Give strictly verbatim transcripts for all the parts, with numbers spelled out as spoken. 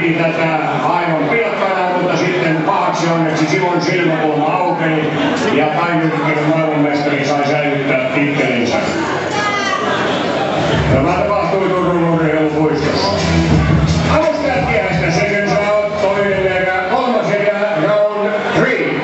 piti tätä aivan pilkkana, mutta sitten pahaksi onneksi Simon silmäkulma aukeni ja tainyrkkeinen maailmanmestari sai säilyttää tittelinsä. Tämä tapahtui Turun urheilupuistossa. Avustajat kiehestä second out, toinen erä, kolmas erä, round three.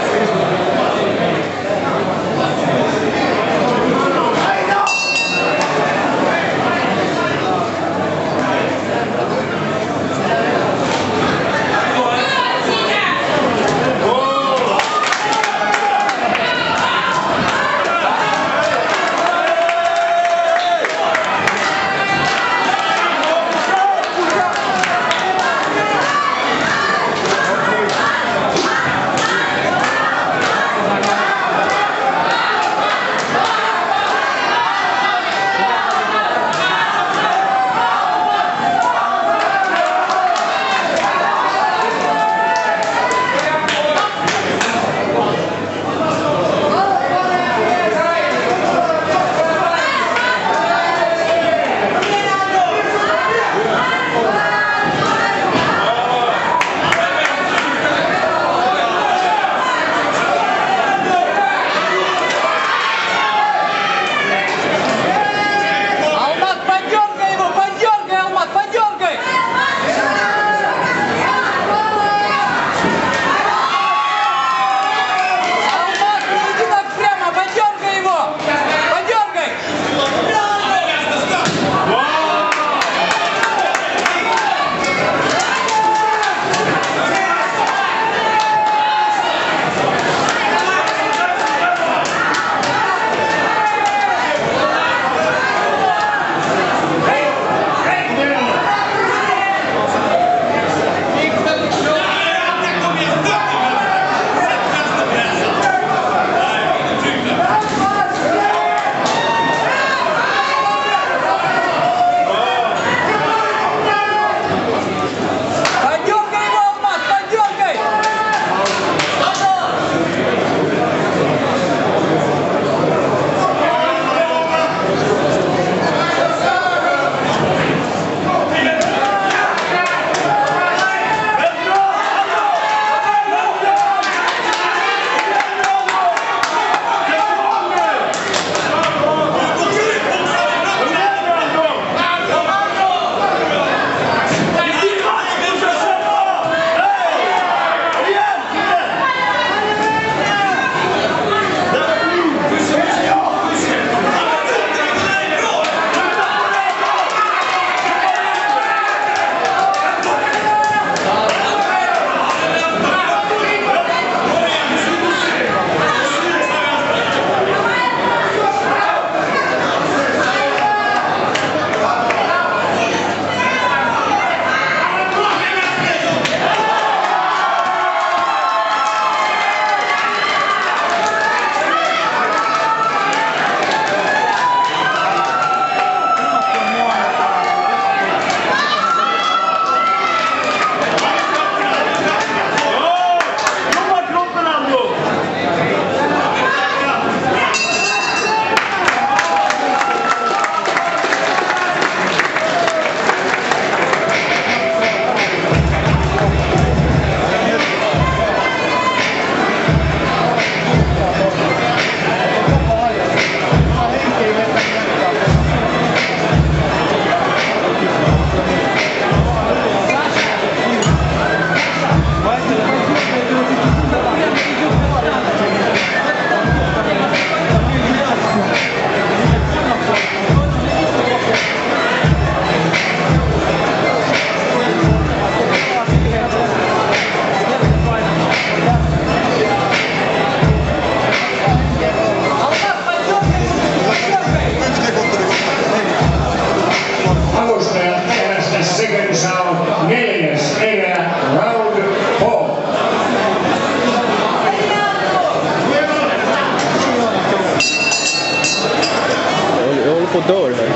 på dörr här.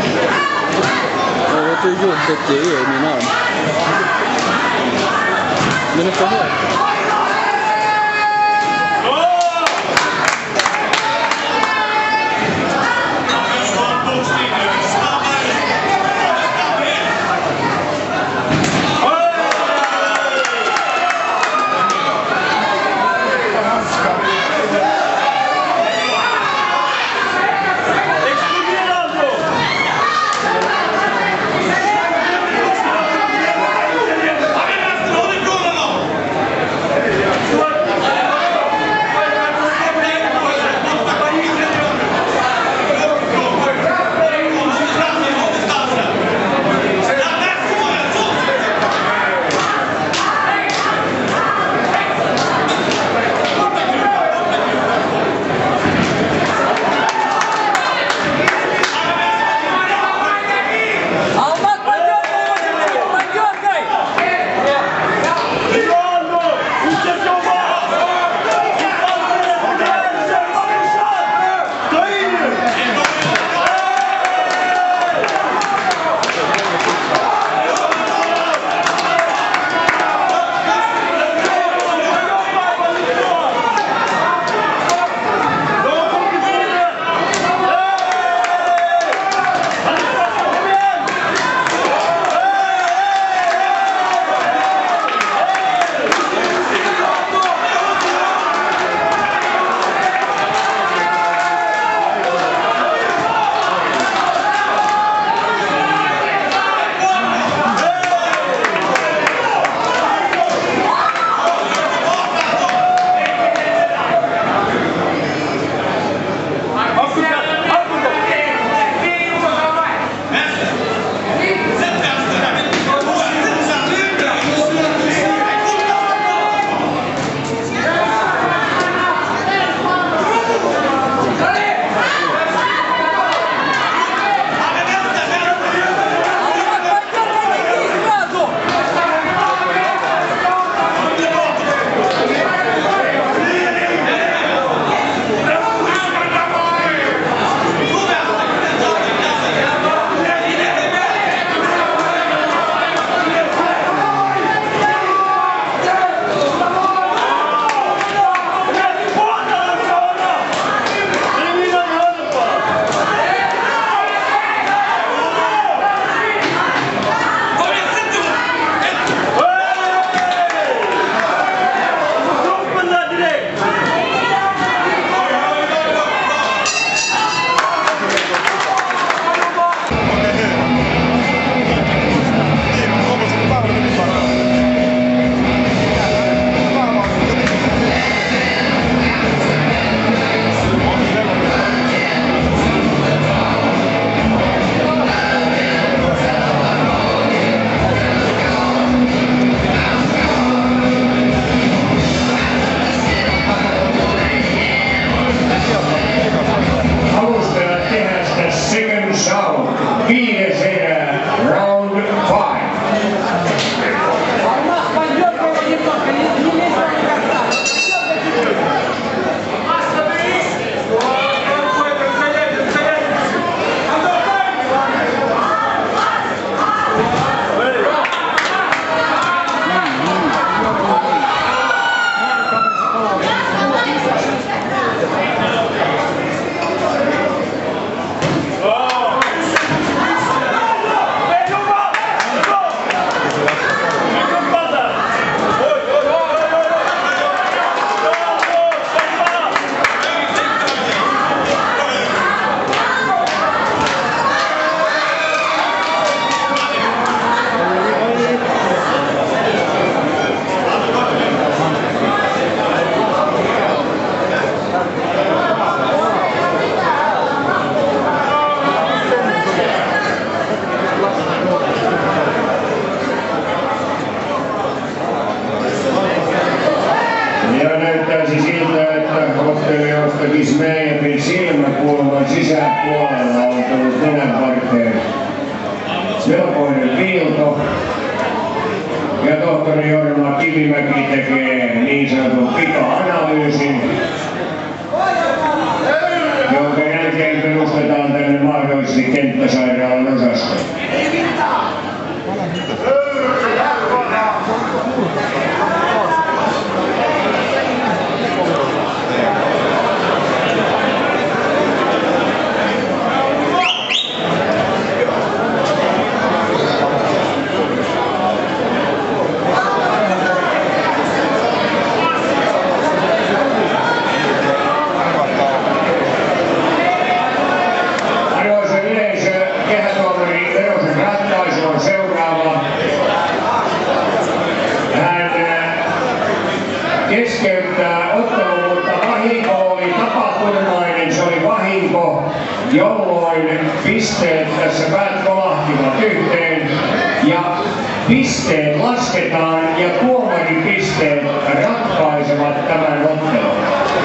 Jag vet hur jobbigt det är i min arm. Den är för hög. Oh! out. Viides erä, round five. Gismeyevin silmäkulman sisäpuolella on tullut nenänvarteen melkoinen piilto. Ja tohtori Jorma Kivimäki tekee niin sanotun pika-analyysin, jonka jälkeen perustetaan tänne mahdollisesti kenttäsairaalan osasto. Keskeyttää ottelun, mutta vahinko oli tapaturmainen, se oli vahinko, jolloin pisteet tässä päät kolahtivat yhteen ja pisteet lasketaan ja tuomarin pisteet ratkaisevat tämän ottelun.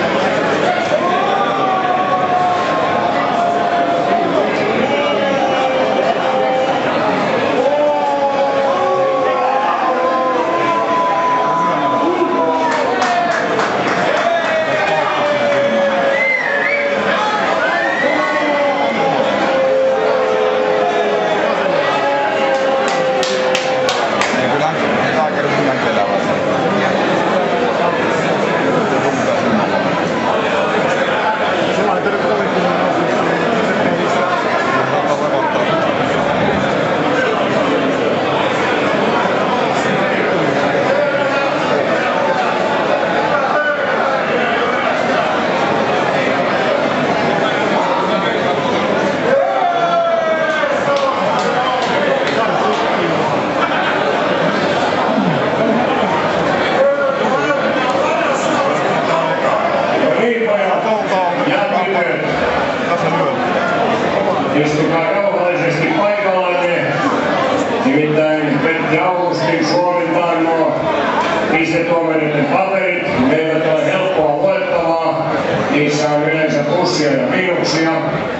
Istukaa rauhallisesti paikallanne. Nimittäin Pentti Augustin suorittaa nuo pistetuomareiden paperit. Ne eivät ole helppoa luettavaa. Niissä on yleensä plussia ja miinuksia.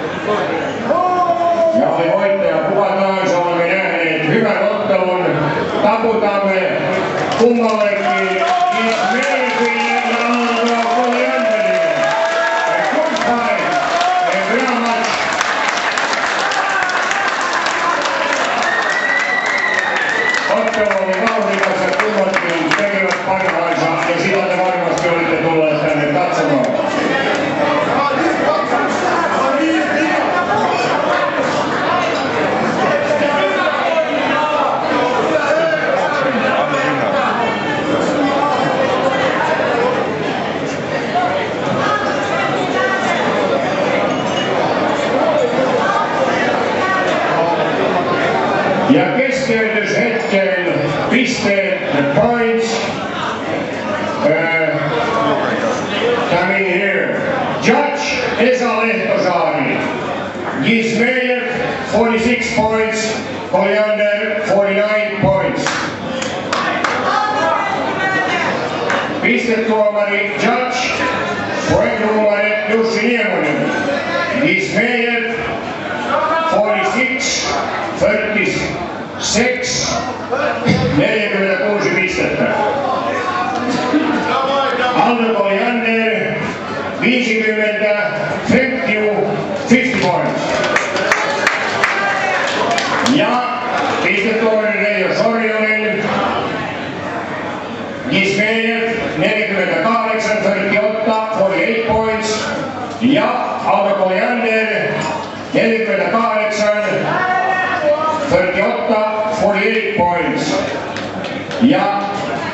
Ja oli voittaja kuka tahansa, olemme nähneet hyvän ottelun. Taputamme kummallekin Gismeyeville ja Aldo Collianderille. Good fight and very much. Ottelu oli vauhdikas ja kummatkin tekivät parhaansa ja sillä te varmasti olitte tulleet tänne katsomaan. Ja keskeytyshetken pisteet, points, uh, coming here. Judge Esa Lehtosaari, Gismeyev forty-six points, Colliander forty-nine points. Pistetuomari Judge, projektuomari Jussi Niemonen, Gismeyev forty-six thirty-six, neljäkymmentäkuusi pistettä. Aldo Colliander, viisikymmentä, fifty, fifty points. Ja pistetuomari Reijo Sorjonen, Gismeev, neljäkymmentäkahdeksan, thirty-eight, forty-eight points. Ja Aldo Colliander, neljäkymmentäkahdeksan, thirty-eight, forty-eight points. Ja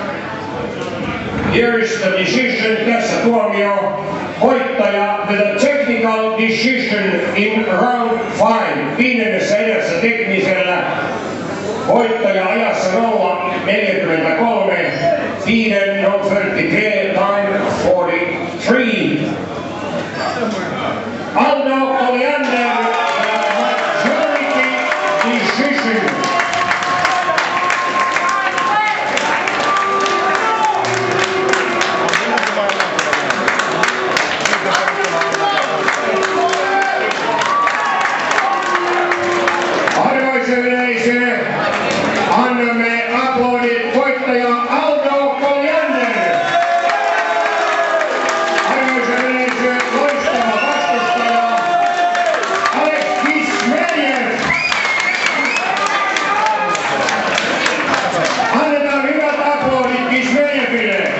here's the decision, tässä tuomio. Voittaja, the technical decision in round five. Viidennessä edessä teknisellä. Voittaja ajassa nolla neljäkymmentäkolme. Viiden no thirty-three, time forty-three. Aldo Colliander, majority decision. Arvoisa yleisö, annamme aplodit voittaja Aldo Colliander. Arvoisa yleisö, loistava vastustaja Alex Gismeev. Annetaan hyvät aplodit Gismeeville.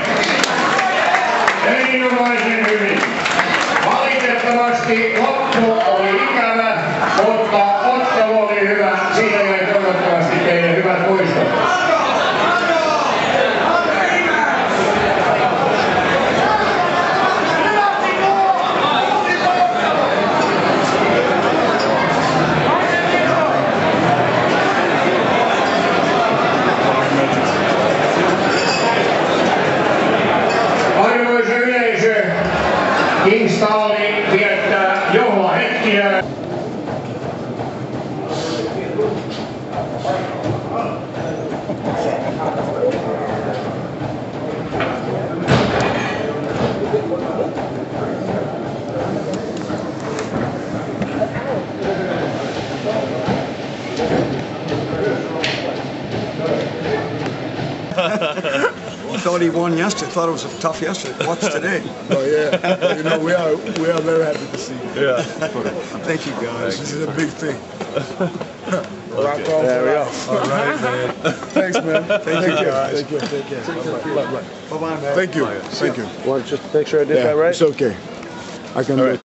Erinomaisen hyvin. Valitettavasti loppu oli ikävä, mutta ottelu oli hyvä. Siitä jäi toivottavasti teille hyvät muistot. Arvoisa yleisö, Kingstalli viettää juhlahetkiä. I thought he won yesterday. Thought it was a tough yesterday. What's today? Oh yeah, you know we are we are very happy to see you. Yeah. Thank you guys. This is a big thing. Rock on. There we go. All right, man. Thanks, man. Thank you, you, guys. Thank you. Take care. Bye bye. Bye bye, man. Thank you. Thank you. Want just to make sure I did Yeah, that right? it's okay. I can do it.